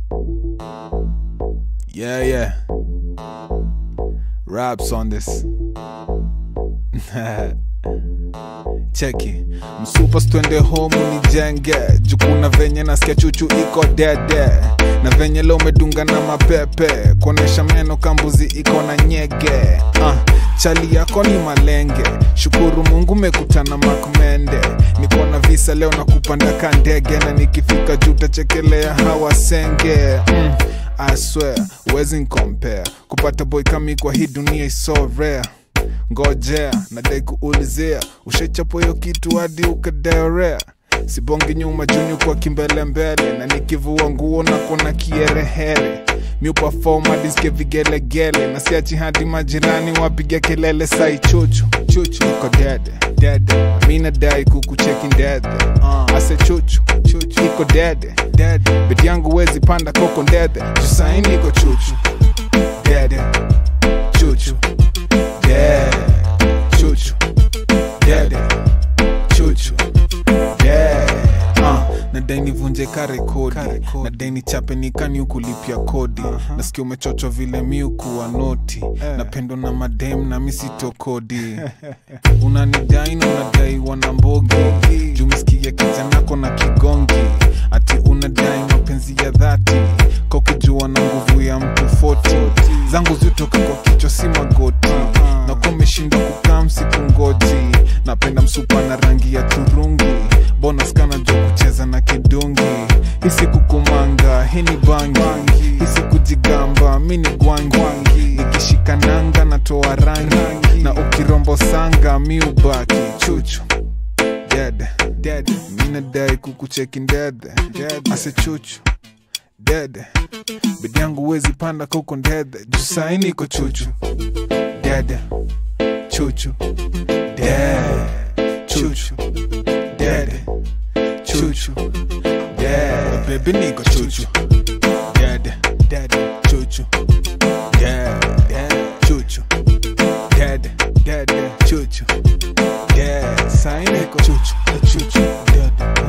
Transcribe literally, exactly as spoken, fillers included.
Yeah, yeah. Raps on this. Cheki msupa stwende home unijenge. Jukuna venye nasikia chuchu iko dede. Na venye leo medunga na mapepe. Konesha meno kambuzi iko na nyege. uh, Chali yako ni malenge. Shukuru Mungu mekutana makumende. Niko na visa leo na kupanda kandege. Na nikifika juta chekelea hawasenge. mm. I swear, wezi compare. Kupata boy kami kwa hii dunia is so rare. Ngojea, nadai kuulizea. Ushechapo yo kitu hadi ukadarea. Sibongi nyuma juni kwa kimbele mbele. Na nikivua nguo na kona kierehere. Miu perform hadi sike vigele gele. Na siachi hadi majirani wapiga kelele sai chuchu. Chuchu, iko dede, dede. Mina dai kuku checking dede. uh. Ase chuchu, chuchu, iko dede, dede. Bedi yangu wezi panda koko dede. Jusaini iko chuchu, dede, chuchu, dede, chuchu, dede, chuchu, dede. uh. Nadai nivunje ka rekodi. Nadai nichape nikani ukulipia kodi. uh -huh. Nasikia umechocho vile miu kuwa noti. yeah. Napendo na madem na misito kodi. Unanidai na unadai wanambogi. Jumisikia kijanako na kigongi. Ati unadai mapenzi ya dhati. Kwa kujua na nguvu ya mtu forty. Zangu zitoka kwa kichwa si magoti. uh -huh. Na kumeshinda kukaa msiku ngoji. Napenda msupa na rangi ya turungi. Bonus kana jo kucheza na kidungi. Hisi kukumanga, hini bangi. Hisi kujigamba, mini gwangi. Nikishika nanga na toa rangi. Na ukirombo sanga, miubaki. Chuchu, dede, dede. Mina dai kukucheki ndede. Ase chuchu, dede. Bedi yangu wezi panda kuko ndede. Jusaini iko chuchu, dede, chuchu, dede, chuchu, dede, chuchu, dede. Baby niko chuchu, dede, dede, chuchu, dede, chuchu, dede, dede, chuchu, dede. Saini iko chuchu, chuchu, dede.